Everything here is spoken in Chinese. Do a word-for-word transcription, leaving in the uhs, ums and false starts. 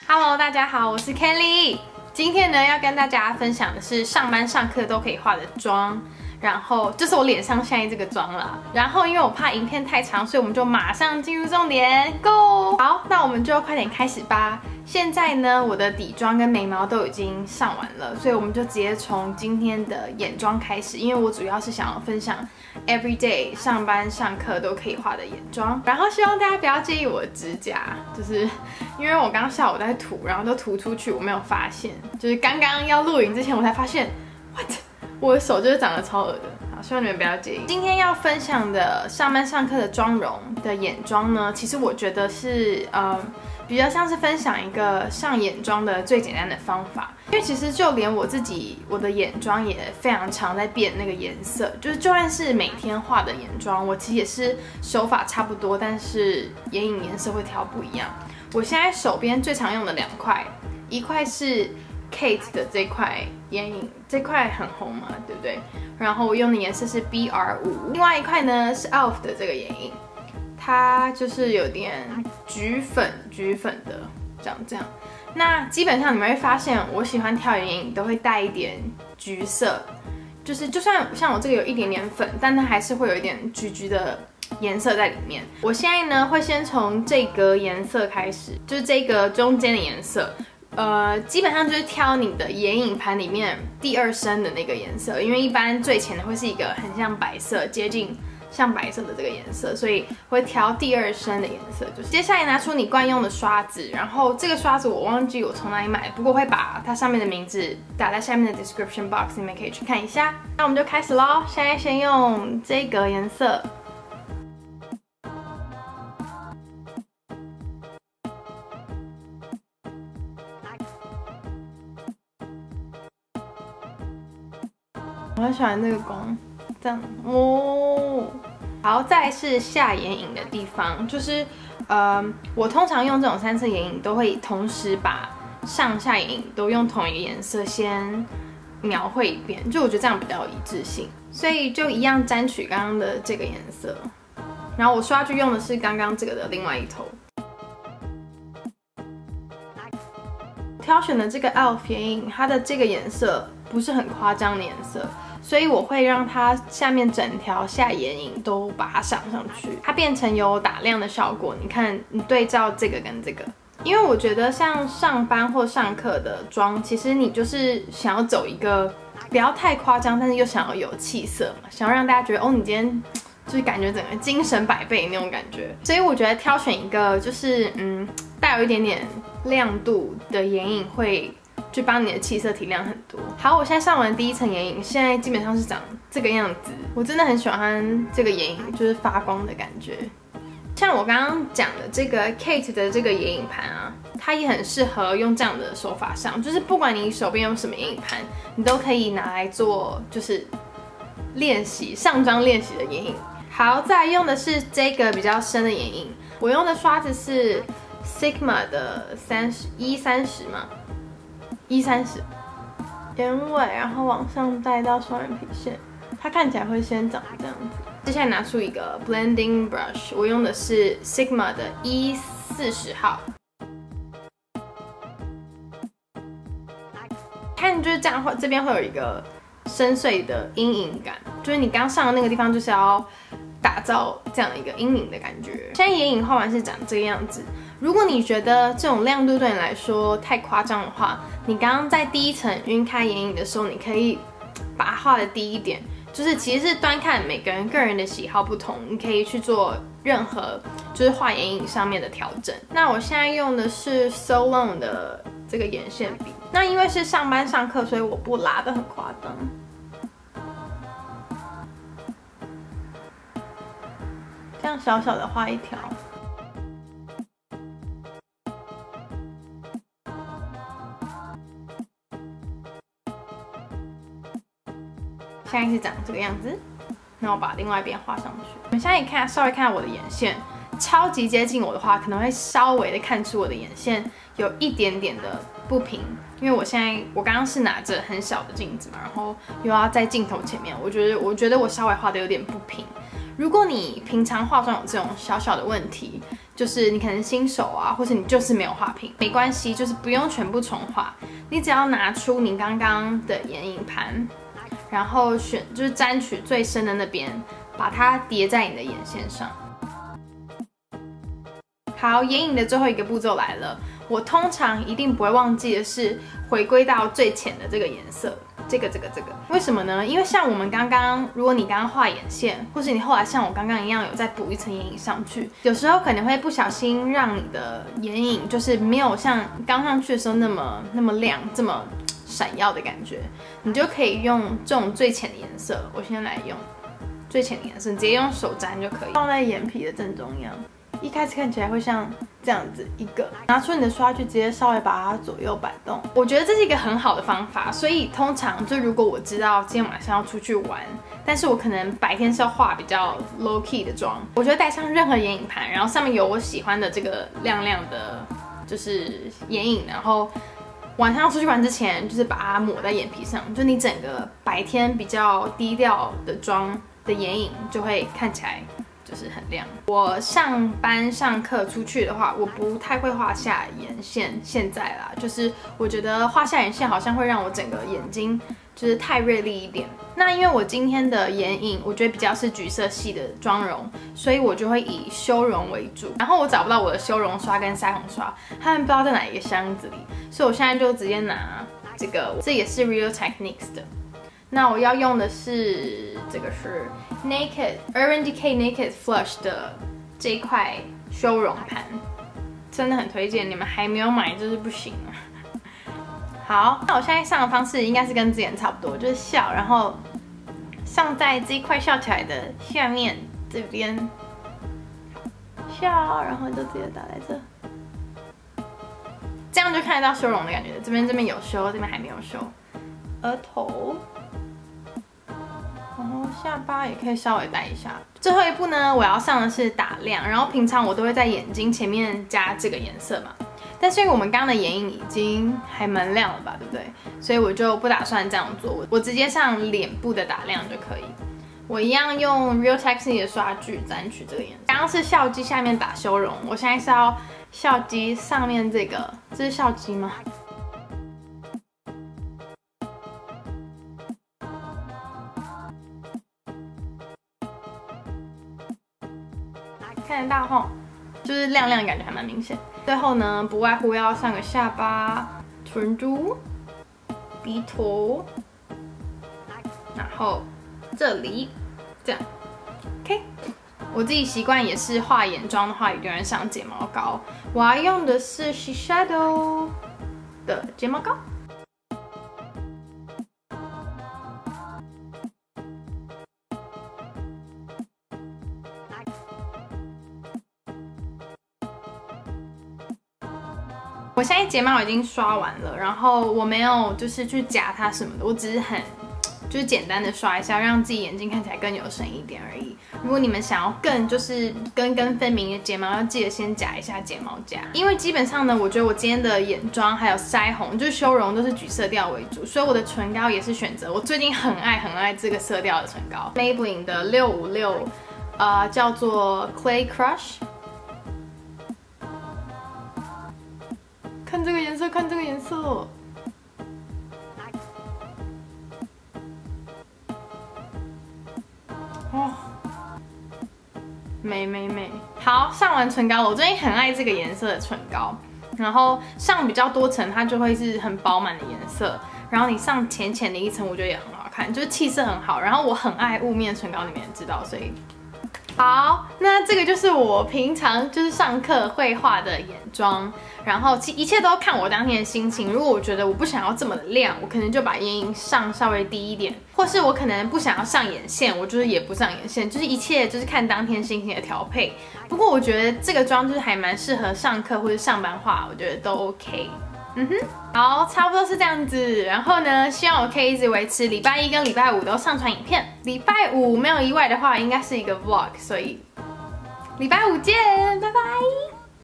Hello， 大家好，我是 Kelly。今天呢，要跟大家分享的是上班上课都可以化的妆，然后就是我脸上现在这个妆啦。然后因为我怕影片太长，所以我们就马上进入重点 ，Go！ 好，那我们就快点开始吧。现在呢，我的底妆跟眉毛都已经上完了，所以我们就直接从今天的眼妆开始，因为我主要是想要分享 everyday 上班上课都可以画的眼妆。然后希望大家不要介意我的指甲，就是因为我刚刚下午在涂，然后都涂出去，我没有发现，就是刚刚要录影之前我才发现 ，what， 我的手就是长得超恶的。好，希望你们不要介意。今天要分享的上班上课的妆容的眼妆呢，其实我觉得是呃。比较像是分享一个上眼妆的最简单的方法，因为其实就连我自己，我的眼妆也非常常在变那个颜色，就是就算是每天画的眼妆，我其实也是手法差不多，但是眼影颜色会调不一样。我现在手边最常用的两块，一块是 Kate 的这块眼影，这块很红嘛，对不对？然后我用的颜色是 B R 五，另外一块呢是 E L F 的这个眼影。它就是有点橘粉橘粉的，长这样。那基本上你们会发现，我喜欢挑眼影都会带一点橘色，就是就算像我这个有一点点粉，但它还是会有一点橘橘的颜色在里面。我现在呢会先从这格颜色开始，就是这个中间的颜色。呃，基本上就是挑你的眼影盘里面第二深的那个颜色，因为一般最浅的会是一个很像白色，接近像白色的这个颜色，所以会挑第二深的颜色。就是接下来拿出你惯用的刷子，然后这个刷子我忘记我从哪里买，不过我会把它上面的名字打在下面的 description box， 你们可以去看一下。那我们就开始咯，现在先用这个颜色。我很喜欢这个光，这样哦。好，再来是下眼影的地方，就是呃，我通常用这种三色眼影都会同时把上下眼影都用同一个颜色先描绘一遍，就我觉得这样比较有一致性，所以就一样沾取刚刚的这个颜色，然后我刷具用的是刚刚这个的另外一头。挑选的这个 E L F 眼影，它的这个颜色不是很夸张的颜色，所以我会让它下面整条下眼影都把它上上去，它变成有打亮的效果。你看，你对照这个跟这个，因为我觉得像上班或上课的妆，其实你就是想要走一个不要太夸张，但是又想要有气色嘛，想要让大家觉得哦，你今天就是感觉整个精神百倍那种感觉。所以我觉得挑选一个就是嗯带有一点点亮度的眼影会就帮你的气色提亮很多。好，我现在上完第一层眼影，现在基本上是长这个样子。我真的很喜欢这个眼影，就是发光的感觉。像我刚刚讲的这个 Kate 的这个眼影盘啊，它也很适合用这样的手法上，就是不管你手边有什么眼影盘，你都可以拿来做就是练习上妆练习的眼影。好，再来用的是这个比较深的眼影，我用的刷子是 Sigma 的三十一三十嘛。一三十，眼尾，然后往上带到双眼皮线，它看起来会先长这样子。接下来拿出一个 blending brush， 我用的是 Sigma 的一四十号。看就是这样，会这边会有一个深邃的阴影感，就是你刚上的那个地方就是要打造这样一个阴影的感觉。现在眼影画完是长这个样子。如果你觉得这种亮度对你来说太夸张的话，你刚刚在第一层晕开眼影的时候，你可以把它画的低一点。就是其实是端看每个人个人的喜好不同，你可以去做任何就是画眼影上面的调整。那我现在用的是 Solon 的这个眼线笔。那因为是上班上课，所以我不拉得很夸张。这样小小的画一条。现在是长这个样子，那我把另外一边画上去。你们现在也看，稍微看到我的眼线， 超级接近我的话，可能会稍微的看出我的眼线有一点点的不平，因为我现在我刚刚是拿着很小的镜子嘛，然后又要在镜头前面，我觉得我觉得我稍微画的有点不平。如果你平常化妆有这种小小的问题，就是你可能新手啊，或者你就是没有画平，没关系，就是不用全部重画，你只要拿出你刚刚的眼影盘，然后选就是沾取最深的那边，把它叠在你的眼线上。好，眼影的最后一个步骤来了，我通常一定不会忘记的是回归到最浅的这个颜色。这个这个这个，为什么呢？因为像我们刚刚，如果你刚刚画眼线，或是你后来像我刚刚一样有再补一层眼影上去，有时候可能会不小心让你的眼影就是没有像刚上去的时候那么那么亮，这么闪耀的感觉。你就可以用这种最浅的颜色，我先来用最浅的颜色，你直接用手沾就可以，放在眼皮的正中央。一开始看起来会像这样子一个，拿出你的刷具，直接稍微把它左右摆动。我觉得这是一个很好的方法，所以通常就如果我知道今天晚上要出去玩，但是我可能白天是要化比较 low key 的妆，我就带上任何眼影盘，然后上面有我喜欢的这个亮亮的，就是眼影，然后晚上要出去玩之前，就是把它抹在眼皮上，就你整个白天比较低调的妆的眼影就会看起来就是很亮。我上班上课出去的话，我不太会画下眼线。现在啦，就是我觉得画下眼线好像会让我整个眼睛就是太锐利一点。那因为我今天的眼影，我觉得比较是橘色系的妆容，所以我就会以修容为主。然后我找不到我的修容刷跟腮红刷，他们不知道在哪一个箱子里，所以我现在就直接拿这个，这也是 Real Techniques 的。那我要用的是这个是 Naked Urban Decay Naked Flush 的这一块修容盘，真的很推荐，你们还没有买就是不行啊。好，那我现在上的方式应该是跟之前差不多，就是笑，然后上在这一块笑起来的下面这边笑，然后就直接打在这，这样就看得到修容的感觉。这边这边有修，这边还没有修，额头。然后下巴也可以稍微带一下。最后一步呢，我要上的是打亮。然后平常我都会在眼睛前面加这个颜色嘛，但是因为我们刚刚的眼影已经还蛮亮了吧，对不对？所以我就不打算这样做，我直接上脸部的打亮就可以。我一样用 Real Techniques 的刷具沾取这个颜色。刚刚是笑肌下面打修容，我现在是要笑肌上面这个，这是笑肌吗？看得到吼，就是亮亮的感觉还蛮明显。最后呢，不外乎要上个下巴、唇珠、鼻头，然后这里这样 ，OK。我自己习惯也是画眼妆的话，一定要上睫毛膏。我要用的是 Shiseido 的睫毛膏。我现在睫毛已经刷完了，然后我没有就是去夹它什么的，我只是很就是简单的刷一下，让自己眼睛看起来更有神一点而已。如果你们想要更就是根根分明的睫毛，要记得先夹一下睫毛夹，因为基本上呢，我觉得我今天的眼妆还有腮红就是修容都是橘色调为主，所以我的唇膏也是选择我最近很爱很爱这个色调的唇膏 ，Maybelline 的六五六，呃，叫做 Clay Crush。看这个颜色，看这个颜色。哦，美美美。好，上完唇膏了，我最近很爱这个颜色的唇膏。然后上比较多层，它就会是很饱满的颜色。然后你上浅浅的一层，我觉得也很好看，就是气色很好。然后我很爱雾面唇膏，你们也知道，所以。好，那这个就是我平常就是上课会画的眼妆，然后其一切都看我当天的心情。如果我觉得我不想要这么的亮，我可能就把眼影上稍微低一点，或是我可能不想要上眼线，我就是也不上眼线，就是一切就是看当天心情的调配。不过我觉得这个妆就是还蛮适合上课或者上班画，我觉得都 OK。嗯哼，好，差不多是这样子。然后呢，希望我可以一直维持礼拜一跟礼拜五都上传影片。礼拜五没有意外的话，应该是一个 vlog， 所以礼拜五见，拜拜。